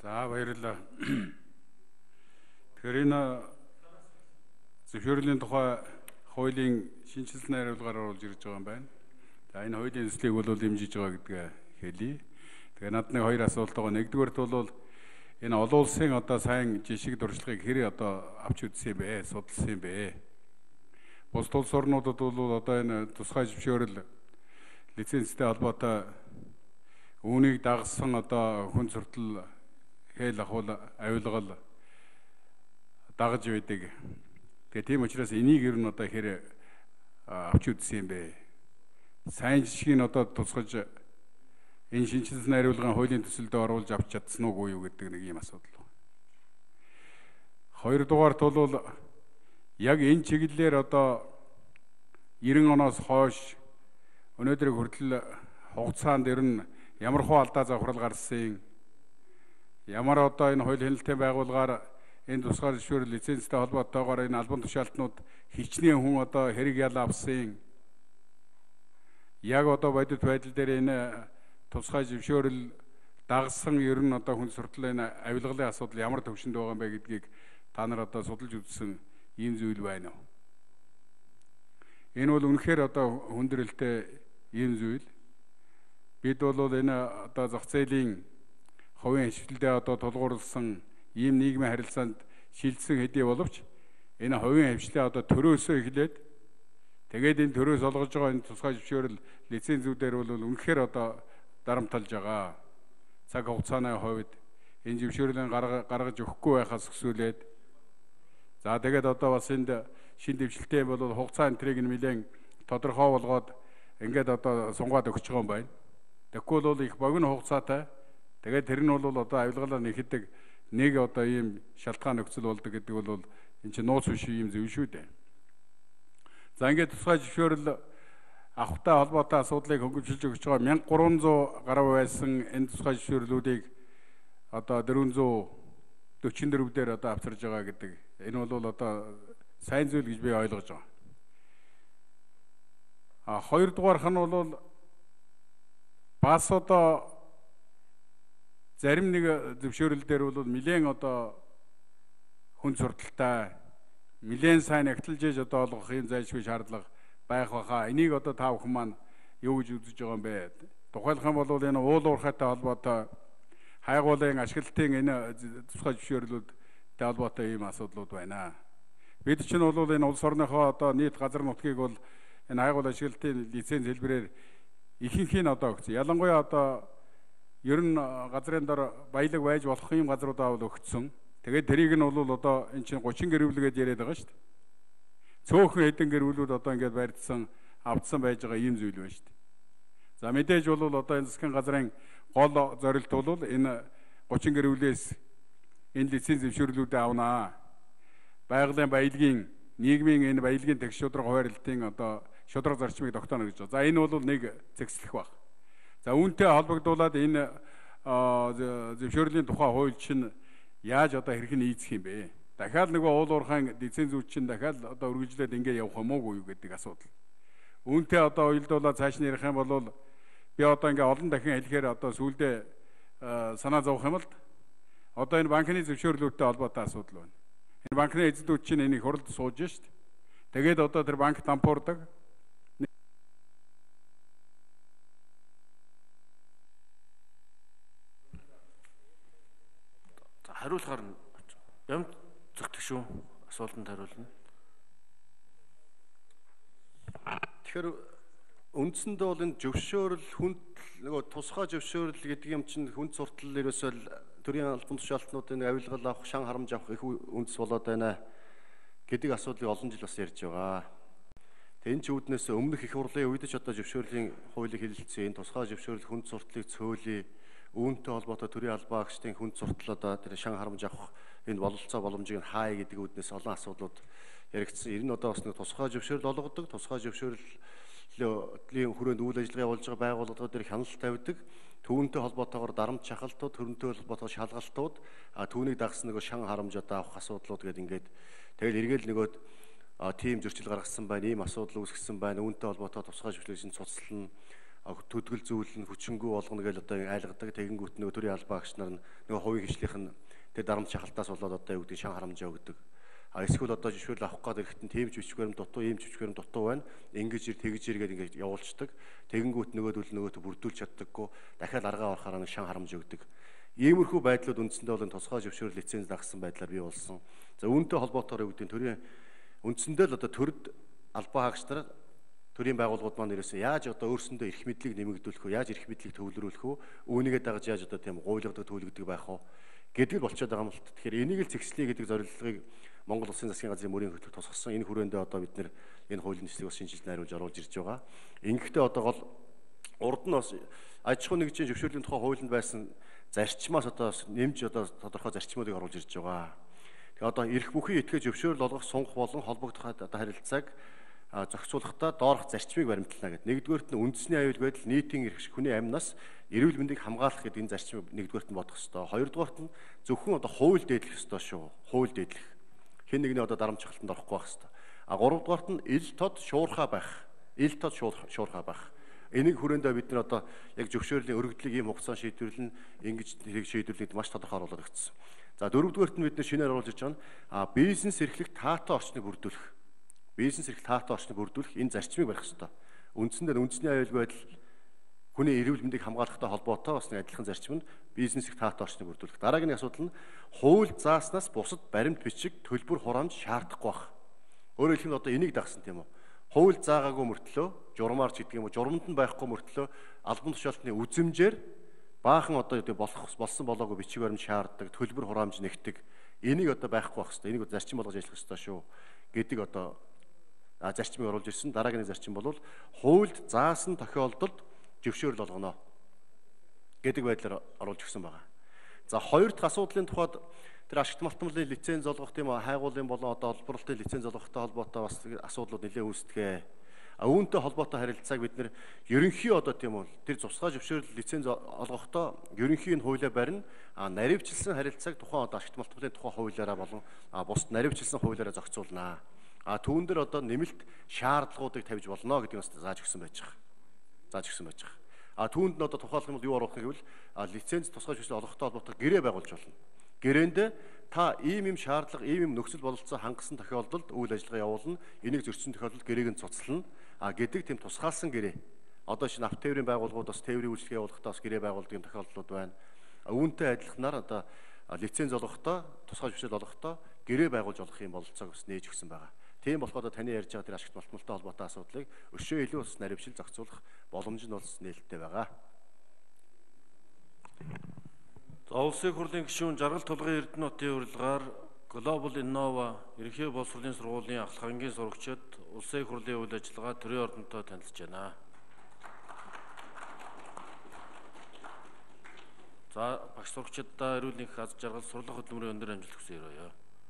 За баярлалаа. Тэгэхээр энэ зөвшөөрлийн тухай хуулийн шинжилсэн хариулгаар оруулж ирж байгаа юм байна. За энэ хуулийн төслийг бол дэмжиж байгаа гэдгээ хэлье. Тэгээ над нэг хоёр асуулт байгаа. Нэгдүгээрт бол энэ олон улсын одоо сайн жишг дуршлагыг хэр одоо авч үзсэн юм бэ? Судалсан юм бэ? Бус улс орнуудад бол одоо энэ тусгай зөвшөөрөл лицензтэй холбоотой үүнийг дагсан одоо хүн суртал хэл ахуул авилгал дагаж байдаг. Тэгээ тийм учраас энийг ер нь одоо хэр авч үзсэн юм бэ? Сайн жишгийг одоо тусгаж энэ шинжилсэн хариулгын хуулийн төсөлдөө оруулж авч чадсан уу юу гэдэг нэг юм асуудал. Хоёрдугаарт бол яг энэ чиглэлээр одоо 90 оноос хойш өнөөдрийг хүртэл хугацаанд ер нь ямар хуу алдаа завхрал гарсан, ямар одоо энэ хууль хяналтын байгууллагаар энэ тусгай зөвшөөрөл лицензтэй холбоотойгоор энэ албан тушаалтнууд хичнээн хүн одоо хэрэг ял авсан, яг одоо бодит байдал дээр энэ тусгай зөвшөөрөл дагсан ер нь одоо хүн суртал энэ авилгалын асуудал ямар төвшөнд байгаа юм бэ гэдгийг та нар одоо судалж үзсэн ийм зүйл байна уу? Энэ бол үнэхээр одоо хүндрэлтэй ийм зүйл. Бид бол энэ одоо зах зээлийн хувийн хвшилтэд одоо тулгуурласан ийм нийгмийн харилцаанд шилжсэн хэдий боловч энэ хувийн хвшлээ одоо төрөөсөө эхлээд тэгээд энэ төрөөс олгож байгаа энэ тусгай зөвшөөрөл лицензүүдээр бол үнэхээр одоо дарамталж байгаа. Цаг хугацааны хувьд энэ зөвшөөрлийн гаргаж өгөхгүй байхаас өсвөлээд за тэгээд одоо бас энд шин дэвшилтэй бол хугацаа энтрийг нь нэлээд тодорхой болгоод ингээд одоо сунгаад өгч байгаа юм байна. Тэгэхгүй бол их богино хугацаатай. Тэгээд тэр нь бол одоо авилгалаа нэхэдэг нэг одоо ийм шалтгаан нөхцөл болдог гэдэг бол энэ чинь нууц биш ийм зөв шүү дээ. За ингээд тусгай зөвшөөрөл авахтай холбоотой асуудлыг хөнгөвчлж өгч байгаа 1300 гаруй байсан энэ тусгай зөвшөөрлүүдийг одоо 444 дээр одоо авчирж байгаа гэдэг. Энэ бол одоо сайн зүйл гэж би ойлгож байгаа. Хоёрдугаарх нь бол бас одоо зарим нэг зөвшөөрөл дээр бол нэлээд одоо хүн сурталтай нэлээд сайн агталж одоо олгох юм зайлшгүй шаардлага байх баха. Энийг одоо та бүхэн маань юу гэж үзэж байгаа юм бэ? Тухайлх юм бол энэ уул уурхайтай холбоотой хайгуулын ашиглалтын энэ тусгай зөвшөөрлүүдтэй холбоотой ийм асуудлууд байна. Бид чинь бол энэ улс орныхоо одоо нийт газар нутгийг бол энэ хайгуул ашиглалтын лиценз хэлбэрээр ихэнхийн одоо өгсөн. Ялангуяа одоо ер нь газрын дор баялаг байж болох юм газруудаа бол өгсөн. Тэгээд тэрийг нь бол одоо эн чинь 30 гэрүүлгээд яриад байгаа шүү дээ. Цөөхөн хэдэн гэрүүлүүд одоо ингээд барьдсан, авдсан байж байгаа ийм зүйл байна шүү дээ. За мэдээж бол одоо энэ засгийн газрын гол зорилт бол энэ 30 гэрүүлээс энэ лиценз зөвшөөрлүүдээ авнаа. Байгалийн баялагын нийгмийн энэ баялагын тэгш шударга хуваарлтын одоо шударга зарчмыг тогтооно гэж байна. За энэ бол нэг зэгслэх баг. За үүнтэй холбогдуулаад энэ зөвшөөрлийн тухай хууль чинь яаж одоо хэрхэн нийцэх юм бэ? Дахиад нөгөө уул уурхайн лицензүүд чинь дахиад одоо үргэлжлээд ингээд явах юм уу юу гэдэг асуудал. Үүнтэй одоо уялдуулаад цааш нь ярих юм бол би одоо ингээд олон дахин хэлэхээр одоо сүүлдээ санаа зовох юм л одоо энэ банкны зөвшөөрлүүдтэй холбоотой асуудал байна. Энэ банкны эзэдүүд чинь энийг хуралд сууж шít. Тэгээд одоо тэр банк дампуурдаг. Хариулахаар юм зөвхөн шүү асуултанд хариулна. Тэгэхээр үндсэндээ бол энэ зөвшөөрөл хүнд нөгөө тусгай зөвшөөрөл гэдэг юм чинь хүнд суртал ерөөсөө төрийн албан тушаалтнуудын авилгал авах, шан харамж авах их үндэс болоод байна гэдэг асуудлыг олон жил бас ярьж байгаа. Тэгээ энэ ч үүднээс өмнөх их хурлын үед ч одоо зөвшөөрлийн хуулийг хэлэлцсэн энэ тусгай зөвшөөрөл хүнд сурталыг цөөлөе. Үүнтэй холбоотой төрийн албан агчдын хүнд суртал одоо тэр шан харамж авах энэ бололцоо боломжийг нь хаая гэдэг үүднээс олон асуудлууд яригдсан. Ер нь одоо бас нэг тусгай зөвшөөрөл олгодог, тусгай зөвшөөрлийн хүрээнд үйл ажиллагаа болж байгаа байгууллагууд дээр хяналт тавьдаг. Түүнтэй холбоотойгоор дарамт шахалтууд, төрөнтэй холбоотойгоор шалгалтууд, түүнийг дагсан нөгөө шан харамж одоо авах асуудлууд гэдэг ингээд тэгэл эргээл нөгөөд тийм зөрчил гаргасан байна, ийм асуудал үүсгэсэн байна. Үүнтэй холбоотой тусгай зөвшөөрлийн цуцлал нь төдгөл зүүлэн хүчингүү болгоно гэж одоо айлгадаг. Тэгэнгүүт нөгөө төрийн албаа агч нар нөгөө хувийн хвшлийнх нь тэр дарамт шахалтаас болоод одоо юу гэдэг шан харамжаа өгдөг. Эсвэл одоо жишээл авах гээд ирэхэд тийм ч бичгээр дутуу, ийм ч бичгээр дутуу байна. Ингэж ир тэгж ир гэдэг ингээд явуулцдаг. Тэгэнгүүт нөгөөдөл бүрдүүлж чаддаггүй. Дахиад аргаа орохоор нэг шан харамж өгдөг. Иймэрхүү байдлууд үндсэндээ бол тусгай зөвшөөрөл лиценз дагсан байдлаар бий болсон. За үүнтэй холбоотойгоор үүдийн төрийн үндсэндээ л одоо төрд албаа хаагч нар төрийн байгууллагууд маань ерөөсөө яаж одоо өөрсөндөө эрх мэдлийг нэмэгдүүлэх вэ? Яаж эрх мэдлийг төвлөрүүлэх вэ? Үүнийгээ дагаж яаж одоо тийм гуйлгадаг төлөвлөдөг байх вэ? Гэдэг л болчиход байгаа юм л та. Тэгэхээр энийг л зэгслэе гэдэг зорилгыг Монгол Улсын засгийн газрын мөрийн хөтөлбөр тусгасан. Энэ хүрээндээ одоо бид нэр энэ хуулийн төслийг бас шинжилж найруулж оруулж ирж байгаа. Ингэхдээ одоо гол урд нь бас аж ахуй нэгжийн зөвшөөрлийн тухай хуулинд байсан зарчмаас одоо нэмж одоо тодорхой зарчмуудыг оруулж ирж байгаа. Тэгээ одоо эрх бүхий этгэ зөвшөөрөл олгох, сунгах болон холбогдох одоо харилцааг зохицуулахдаа доорх зарчмыг баримтлана гэдэг. Нэгдүгээрт нь үндэсний аюул байдал, нийтийн эрх, хүний амьнаас эрүүл мэндийг хамгаалах гэдэг энэ зарчмыг нэгдүгээрт нь бодох ёстой. Хоёрдугаарт нь зөвхөн одоо хууль дээдлэх ёстой шүү. Хууль дээдлэх. Хэн нэгний одоо дарамт шахалтанд орохгүй байх ёстой. Гуравдугаарт нь ил тод шуурхай байх. Ил тод шуурхай байх. Энийг хүрээндээ бид нар одоо яг зөвшөөрлийн өргөдлийг ийм хугацаанд шийдвэрлэн ингэж тэрийг шийдвэрлэхэд маш тодорхой оруулаад өгсөн. За дөрөвдүгээрт нь бид нар шинээр оруулж ирж байгаа нь бизнес эрхлэх таатай орчныг бүрдүүлэх. Бизнес эрхлэх таатай орчныг бүрдүүлэх энэ зарчмыг барих ёстой. Үндсэндээ үндэсний аюул байдал хүний эрүүл мэндийг хамгаалахтай холбоотой бас нэг адилхан зарчим нь бизнес эрх таатай орчныг бүрдүүлэх. Дараагийн асуудал нь хууль зааснаас бусад баримт бичиг, төлбөр хураамж шаардахгүй байх. Өөрөөр хэлбэл одоо энийг дагсан тийм үү? Хууль заагаагүй мөртлөө журмаарч гэдэг юм уу? Журамд нь байхгүй мөртлөө албан тушаалтны үзэмжээр баахан одоо болсон болоогүй бичиг баримт шаарддаг, төлбөр хураамж нэгтэг. Энийг одоо байхгүй байх хэрэгтэй. Энийг зарчим болгож ажиллах хэрэгтэй шүү гэдэг одоо зарчмыг оруулж ирсэн. Дараагийн зарчим бол хуульд заасан тохиолдолд зөвшөөрөл олгоно гэдэг байдлаар оруулж өгсөн байна. За хоёр дахь асуудлын тухайд тэр ашигт малтмалын лиценз олгох тийм хайгуулын болон одоо олборлолтын лиценз олгохтой холбоотой бас асуудлууд нэлээд үүсдэг. Үүнтэй холбоотой харилцааг бид нэр ерөнхий одоо тийм үү тэр тусгай зөвшөөрөл лиценз олгохдоо ерөнхийн хуулиа барина. Наривчилсан харилцааг тухайн одоо ашигт малтмалын тухайн хуулиараа болон бусад наривчилсан хуулиараа зохицуулна. Түүн дээр одоо нэмэлт шаардлагуудыг тавьж болно гэдэг нь бас зааж өгсөн байж байгаа. Түүнд нь одоо тухайлах юм бол юу оруулах гэвэл лиценз тусгай зөвшөөрөл олгохтой холбоотой гэрээ байгуулж болно. Гэрээнд та ийм шаардлага, ийм нөхцөл бололцоо хангасан тохиолдолд үйл ажиллагаа явуулна. Энийг зөрчсөн тохиолдолд гэрээг нь цуцлана. Гэдэг тийм тусгаалсан гэрээ. Одоо шинэ авто тээврийн байгууллагууд бас тээврийн үйлчлэгээ явуулахдаа бас гэрээ байгуулдаг юм тохиолдлууд байна. Үүнтэй адилханаар одоо лиценз олгохдоо, тусгай зөвшөөрөл олгохдоо гэрээ байгуулж олох юм бололцоог бас нээж өгсөн байгаа. Тийм болохоор таны ярьж байгаа тэр ашигт малтмалтай холбоотой асуудлыг өшөө илүү бас нарившил зохицуулах боломж нь бол нээлттэй байгаа. Улсын хурлын гишүүн Жаргал тулгын Эрдэнэ хотын урилгаар Global Innova ерөнхий боловсролын сургуулийн ахлагангийн сурагчид улсын хурлын үйл ажиллагаа төрийн ордонтой танилцж байна. За багш сурагчдаа эрүүл мэндийн аз жаргал сурлах хөдөлмөрийн өндөр амжилт хүсье өрөөё.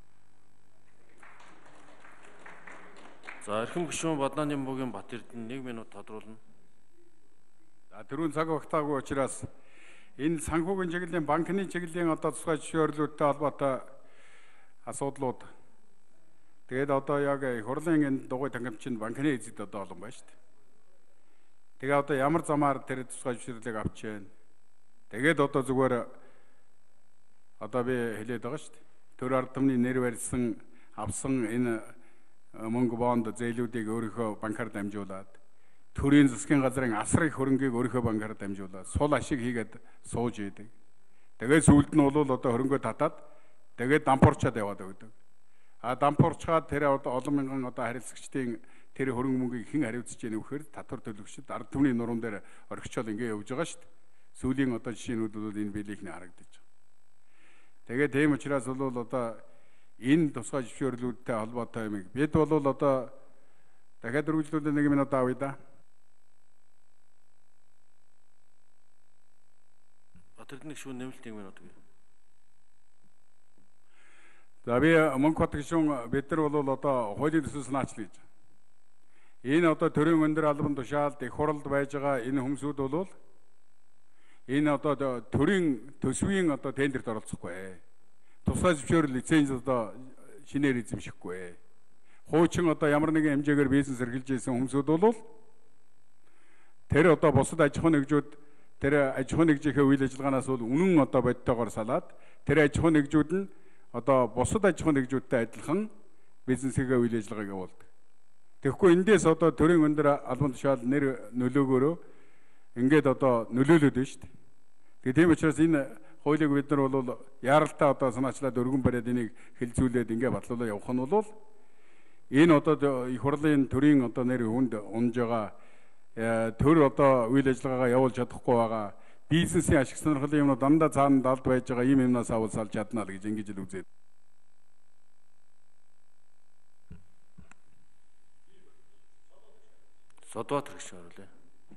За эрхэм гишүүн Баднааны Нэмбүгийн Бат Эрдэнэ 1 минут тодруулна. За дөрвөн цаг багтаагүй учраас энэ санхүүгийн чиглэлийн банкны чиглэлийн одоо тусгай зөвшөөрлүүдтэй холбоотой асуудлууд тэгээд одоо яг хурлын энэ дугуй тангамчин банкны эзэд одоо олон байна шүү дээ. Тэгээ одоо ямар замаар тэр тусгай зөвшөөрлийг авч जैन. Тэгээд одоо зүгээр одоо би хэлээд байгаа шүү дээ. Төр ард түмний нэр барьсан авсан энэ мөнгө бонд зээлүүдийг өөрийнхөө банкар дамжуулаад төрийн засгийн газрын асар их хөрөнгийг өөрийнхөө банкар дамжуулаад сул ашиг хийгээд сууж идэг. Тэгээд сүүлд нь бол одоо хөрөнгөө татаад тэгээд дампуурчаад яваад өгдөг. Дампуурчаад тэр одоо олон мянган одоо харилцагчдын тэр хөрөнгө мөнгийг хэн хариуцж яах вэ гэхээр татвар төлөгчд ард түмний нуруунд дээр орхичоод ингэ явж байгаа шүү дээ. Сүүлийн одоо жишээнүүд бол энэ биелийнхний харагдаж байгаа. Тэгээд тийм учраас бол одоо энэ тусгай зөвшөөрлүүдтэй холбоотой юм. Бид бол одоо дахиад үргэлжлүүлээд 1 минут авъя да. Батэрдний гишүүн нэмэлт 1 минут гээ. За би Мөнх хот гишүүн бид нар бол одоо хуулийн төсөл санаачлал гэж. Энэ одоо төрийн өндөр албан тушаалд их хуралд байж байгаа энэ хүмүүсүүд бол энэ одоо төрийн төсвийн одоо тендерт оролцохгүй. Тусгай зөвшөөрөл лиценз одоо шинээр эзэмшихгүй. Хуучин одоо ямар нэгэн хэмжээгээр бизнес эрхэлж ирсэн хүмүүсүүд бол тэр одоо бусад аж ахуйн нэгжүүд тэр аж ахуйн нэгжийнхээ үйл ажиллагаанаас бол үнэн одоо бодтойгоор салаад тэр аж ахуйн нэгжүүд нь одоо бусад аж ахуйн нэгжүүдтэй адилхан бизнесийнхээ үйл ажиллагааг явуулдаг. Тэгэхгүй эндээс одоо төрийн өндөр албан тушаал нэр нөлөөгөөрөө ингээд одоо нөлөөлөд байна шүү дээ. Тэгээ тийм учраас энэ хуулийг бид нар бол яаралтай одоо санаачлаад өргөн бариад энийг хилцүүлээд ингээд батлуулаад явах нь бол энэ одоо их хурлын төрийн одоо нэр хүнд унж байгаа төр одоо үйл ажиллагаагаа явуулж чадахгүй байгаа бизнесийн ашиг сонирхлын юмнууд дандаа цаана далд байж байгаа ийм юмнаас авал салж чадна л гэж ингэж л үзээд. Содбаатар гишүүн оруулъя.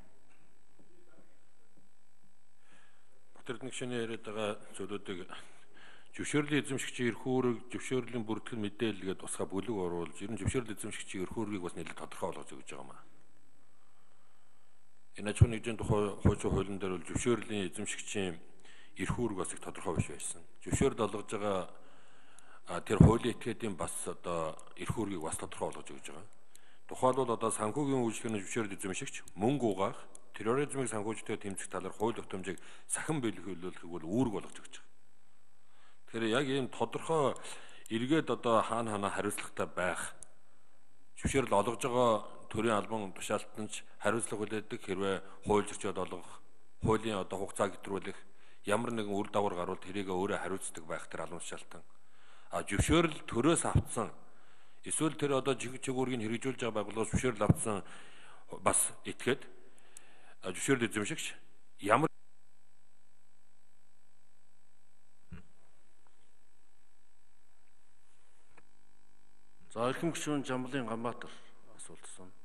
Батэрдэн гишүүний яриад байгаа зүйлүүдийг зөвшөөрлийн эзэмшигчийн эрх үүрэг, зөвшөөрлийн бүртгэл мэдээлэлгээд тусгай бүлэг оруулж, ер нь зөвшөөрлийн эзэмшигчийн эрх үүргийг бас нэлээд тодорхой болгож өгч байгаа юм аа. Энэ аж ахуйн нэгжийн тухай хуучин хуулийн дээр бол зөвшөөрлийн эзэмшигчийн эрх үүрэг бас их тодорхой биш байсан. Зөвшөөрөл олгож байгаа тэр хуулийн этгээдийн бас одоо эрх үүргийг бас тодорхой болгож өгч байгаа. Тухайлбал одоо санхүүгийн үйлчлэгийн зөвшөөрөл эзэмшигч мөнгө угаах, терроризмыг санхүүжтэй тэмцэх талаар хууль тогтоомжийг сахин биелүүлэхийг бол үүрэг болгож өгч байгаа. Тэгэхээр яг ийм тодорхой эргээд одоо хаана хариуцлагатай байх, зөвшөөрөл олгож байгаа төрийн албан тушаалтанч хариуцлага хүлээдэг хэрвээ хууль зөрчил олгох, хуулийн одоо хугацаа гэтрүүлэх, ямар нэгэн үр дагавар гарвал тэрийг өөрөө хариуцдаг байх тэр албан тушаалтан. Зөвшөөрөл төрөөс авсан эсвэл тэр одоо чигүүргийг хэрэгжүүлж байгаа байгууллагаас зөвшөөрөл авсан бас этгээд зөвшөөрөл эзэмшигч ямар За эрхэм гишүүн Жамблын Ганбаатар асуултсан.